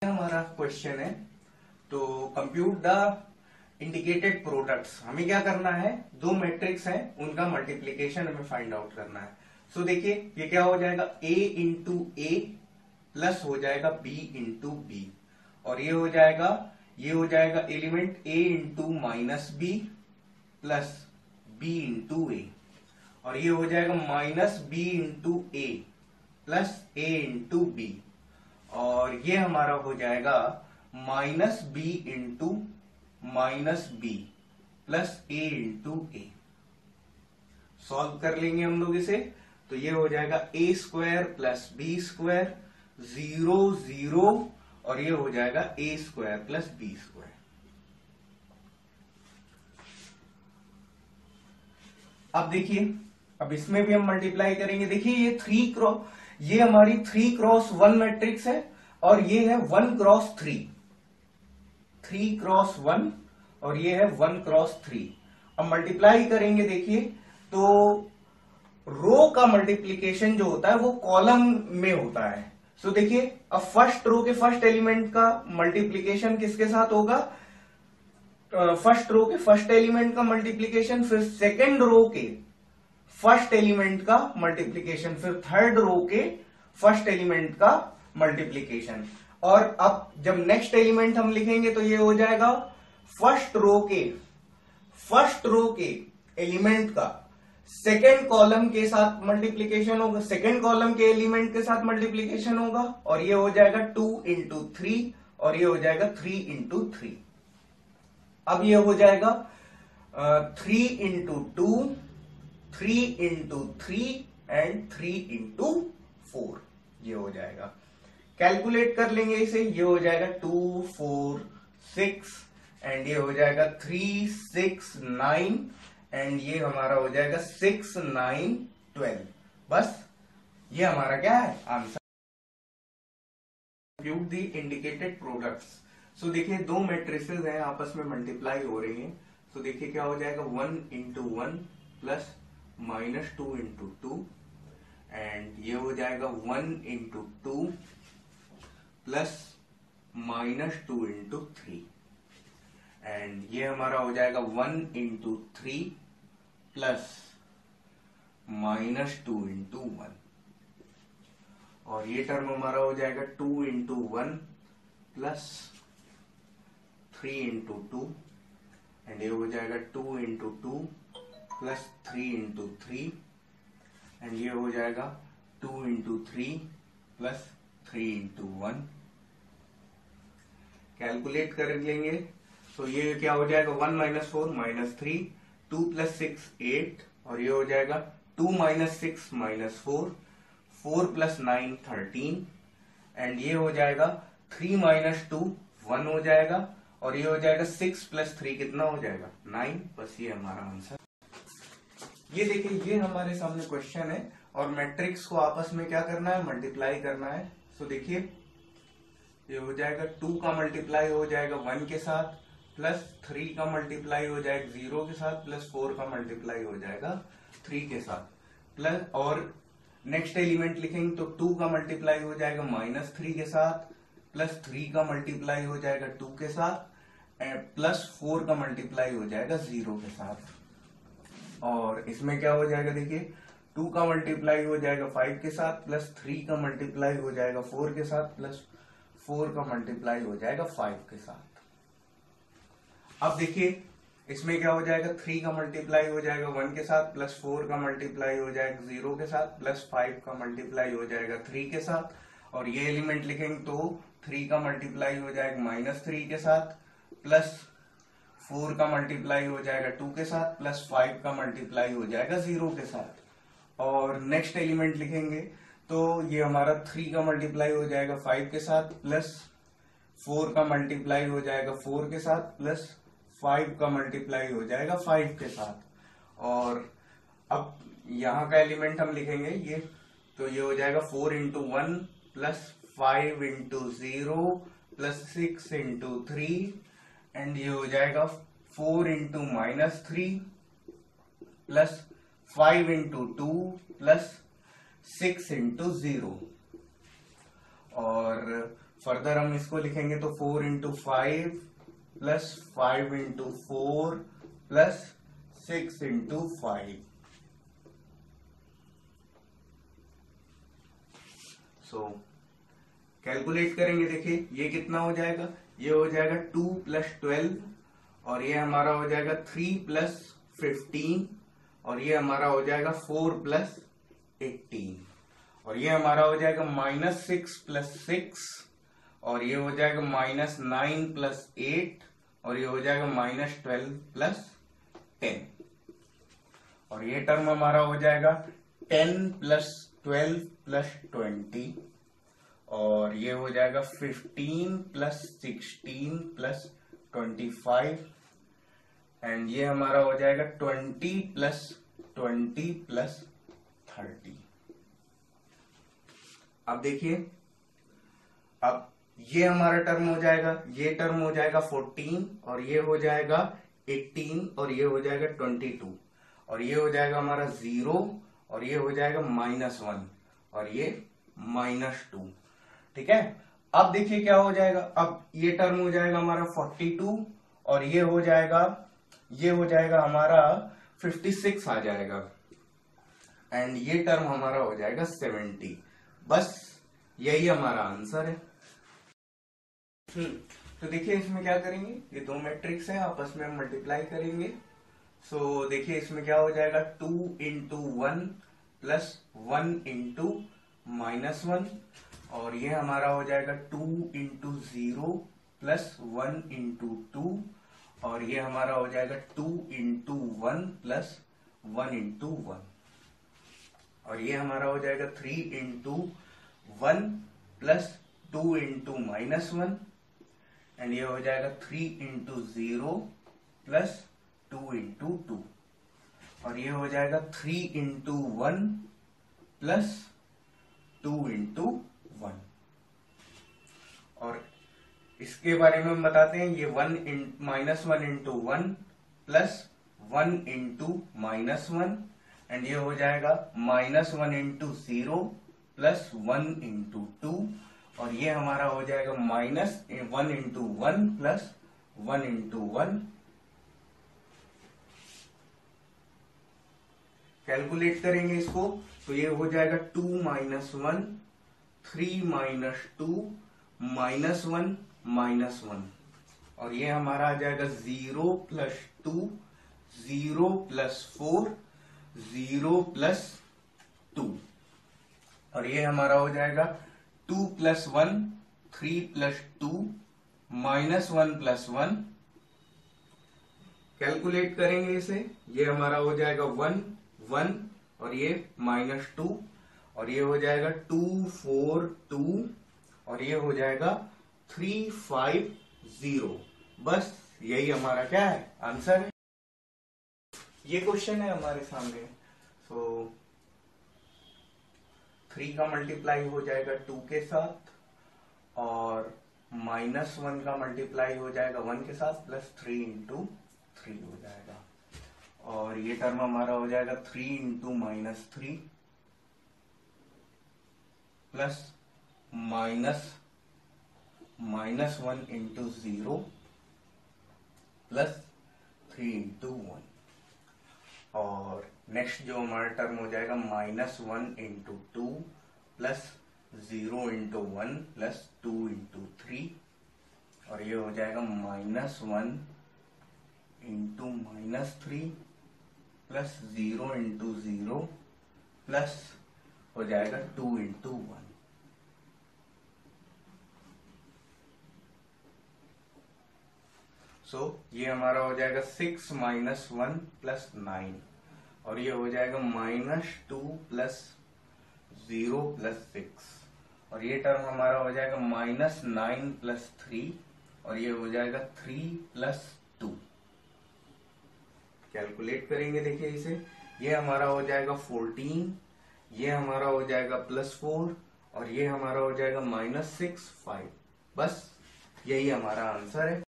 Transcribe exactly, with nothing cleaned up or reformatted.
हमारा क्वेश्चन है तो कंप्यूट द इंडिकेटेड प्रोडक्ट्स। हमें क्या करना है, दो मैट्रिक्स हैं उनका मल्टीप्लीकेशन हमें फाइंड आउट करना है। सो so, देखिए ये क्या हो जाएगा, a इंटू ए प्लस हो जाएगा b इंटू बी, और ये हो जाएगा ये हो जाएगा element a into minus b plus b into a, और ये हो जाएगा minus b into a plus a into b, और ये हमारा हो जाएगा minus b into minus b plus a into a. Solve कर लेंगे हम लोग इसे, तो ये हो जाएगा a square plus b square, zero zero, और ये हो जाएगा a square plus b square. अब देखिए, अब इसमें भी हम मल्टीप्लाई करेंगे। देखिए ये थ्री क्रॉस ये हमारी थ्री क्रॉस वन मैट्रिक्स है, और ये है one cross three, three cross one, और ये है वन क्रॉस थ्री। अब मल्टीप्लाई करेंगे, देखिए तो रो का मल्टीप्लीकेशन जो होता है वो कॉलम में होता है। सो so, देखिए अब फर्स्ट रो के फर्स्ट एलिमेंट का मल्टीप्लीकेशन किसके साथ होगा, फर्स्ट रो के फर्स्ट एलिमेंट का मल्टीप्लीकेशन, फिर सेकेंड रो के फर्स्ट एलिमेंट का मल्टीप्लीकेशन, फिर थर्ड रो के फर्स्ट एलिमेंट का मल्टीप्लीकेशन। और अब जब नेक्स्ट एलिमेंट हम लिखेंगे तो ये हो जाएगा फर्स्ट रो के फर्स्ट रो के एलिमेंट का सेकेंड कॉलम के साथ मल्टीप्लीकेशन होगा, सेकेंड कॉलम के एलिमेंट के साथ मल्टीप्लीकेशन होगा, और ये हो जाएगा टू इंटू थ्री, और ये हो जाएगा थ्री इंटू थ्री। अब ये हो जाएगा three into two, three into three and three into four, ये हो जाएगा। कैलकुलेट कर लेंगे इसे, ये हो जाएगा टू फोर सिक्स, एंड ये हो जाएगा थ्री सिक्स नाइन, एंड ये हमारा हो जाएगा सिक्स नाइन ट्वेल्व। बस ये हमारा क्या है answer. Compute the indicated products. So देखिए दो मैट्रिसेस हैं, आपस में मल्टीप्लाई हो रही हैं। सो so, देखिए क्या हो जाएगा, one into one plus minus two into two, and ये हो जाएगा one into two plus minus two into three, and ये हमारा हो जाएगा one into three plus minus two into one, और ये टर्म हमारा हो जाएगा two into one plus three into two, and ये हो जाएगा two into two plus three into three, and ये हो जाएगा two into three plus three into one. Calculate कर लेंगे, तो ये क्या हो जाएगा, one minus four minus three, two plus six eight, और ये हो जाएगा two minus six minus four, four plus nine thirteen, and ये हो जाएगा थ्री माइनस टू वन हो जाएगा, और ये हो जाएगा सिक्स प्लस थ्री कितना हो जाएगा, नाइन। बस ये हमारा आंसर। ये देखिए ये हमारे सामने क्वेश्चन है, और मैट्रिक्स को आपस में क्या करना है, मल्टीप्लाई करना है। सो देखिए ये हो जाएगा टू का मल्टीप्लाई हो जाएगा वन के साथ, प्लस थ्री का मल्टीप्लाई हो जाएगा जीरो के साथ, प्लस फोर का मल्टीप्लाई हो जाएगा थ्री के साथ, प्लस और नेक्स्ट एलिमेंट लिखेंगे तो टू का मल्टीप्लाई हो जाएगा माइनस थ्री के साथ, प्लस थ्री का मल्टीप्लाई हो जाएगा टू के साथ, प्लस फोर का मल्टीप्लाई हो जाएगा जीरो के साथ। और इसमें क्या हो जाएगा, देखिए टू का मल्टीप्लाई हो जाएगा फाइव के साथ, प्लस थ्री का मल्टीप्लाई हो जाएगा फोर के साथ, प्लस फोर का मल्टीप्लाई हो जाएगा फाइव के साथ। अब देखिए इसमें क्या हो जाएगा, थ्री का मल्टीप्लाई हो जाएगा वन के साथ, प्लस फोर का मल्टीप्लाई हो जाएगा जीरो के साथ, प्लस फाइव का मल्टीप्लाई हो जाएगा थ्री के साथ, और ये एलिमेंट लिखेंगे तो थ्री का मल्टीप्लाई हो जाएगा माइनस थ्री के साथ, प्लस फोर का मल्टीप्लाई हो जाएगा टू के साथ, प्लस फाइव का मल्टीप्लाई हो जाएगा जीरो के साथ। और नेक्स्ट एलिमेंट लिखेंगे तो ये हमारा थ्री का मल्टीप्लाई हो जाएगा फाइव के साथ, प्लस फोर का मल्टीप्लाई हो जाएगा फोर के साथ, प्लस फाइव का मल्टीप्लाई हो जाएगा फाइव के साथ। और अब यहाँ का एलिमेंट हम लिखेंगे ये, तो ये हो जाएगा four into one plus five into zero plus six into three, and ये हो जाएगा four into minus three plus five into two plus six into zero, और फर्दर हम इसको लिखेंगे तो four into five plus five into four plus six into five. So calculate करेंगे, देखिए ये कितना हो जाएगा, ये हो जाएगा टू प्लस ट्वेल्व और ये हमारा हो जाएगा थ्री प्लस फिफ्टीन और ये हमारा हो जाएगा फोर प्लस एटीन और ये हमारा हो जाएगा माइनस सिक्स प्लस सिक्स और ये हो जाएगा माइनस नाइन प्लस एट और ये हो जाएगा माइनस ट्वेल्व प्लस टेन और ये टर्म हमारा हो जाएगा ten plus twelve plus twenty और ये हो जाएगा fifteen plus sixteen plus twenty five and ये हमारा हो जाएगा twenty plus twenty plus thirty. अब देखिए, अब ये हमारा टर्म हो जाएगा, ये टर्म हो जाएगा फोर्टीन और ये हो जाएगा एटीन और ये हो जाएगा ट्वेंटी टू और ये हो जाएगा हमारा जीरो और ये हो जाएगा माइनस वन और ये माइनस टू। ठीक है, अब देखिए क्या हो जाएगा, अब ये टर्म हो जाएगा हमारा फोर्टी टू और ये हो जाएगा ये हो जाएगा हमारा फिफ्टी सिक्स आ जाएगा एंड ये टर्म हमारा हो जाएगा सेवेंटी। बस यही हमारा आंसर है। हम्म तो देखिए इसमें क्या करेंगे, ये दो मैट्रिक्स है, आपस में हम मल्टीप्लाई करेंगे। सो so, देखिए इसमें क्या हो जाएगा, two into one plus one into minus one और ये हमारा हो जाएगा two into zero plus one into two और ये हमारा हो जाएगा two into one plus one into one और ये हमारा हो जाएगा three into one plus two into minus one and ये हो जाएगा three into zero plus two into two और ये हो जाएगा three into one plus two into one और इसके बारे में हम बताते हैं, ये one in minus one into one plus one into minus one and ये हो जाएगा minus one into zero plus one into two और ये हमारा हो जाएगा minus one into one plus one into one. Calculate करेंगे इसको तो ये हो जाएगा two minus one, three minus two, minus one minus one और ये हमारा आ जाएगा zero plus to, zero plus four, zero plus two और ये हमारा हो जाएगा two plus one, three plus two, minus one plus one. Calculate करेंगे इसे, ये हमारा हो जाएगा वन वन और ये माइनस टू और ये हो जाएगा टू फोर टू और ये हो जाएगा थ्री फाइव जीरो। बस यही हमारा क्या है, आंसर है। ये क्वेश्चन है हमारे सामने। सो थ्री का मल्टीप्लाई हो जाएगा टू के साथ और माइनस वन का मल्टीप्लाई हो जाएगा वन के साथ प्लस थ्री इंटू थ्री हो जाएगा और ये टर्म हमारा हो जाएगा three into minus three plus minus minus one into zero plus three into one और नेक्स्ट जो हमारा टर्म हो जाएगा minus one into two plus zero into one plus two into three और ये हो जाएगा minus one into minus three plus zero into zero plus हो जाएगा टू इंटू वन। सो ये हमारा हो जाएगा six minus one plus nine और ये हो जाएगा minus two plus zero plus six और ये टर्म हमारा हो जाएगा माइनस नाइन प्लस थ्री और ये हो जाएगा थ्री प्लस टू। कैलकुलेट करेंगे, देखिए इसे, ये हमारा हो जाएगा फोर्टीन, ये हमारा हो जाएगा प्लस फोर और ये हमारा हो जाएगा माइनस सिक्स फाइव। बस यही हमारा आंसर है।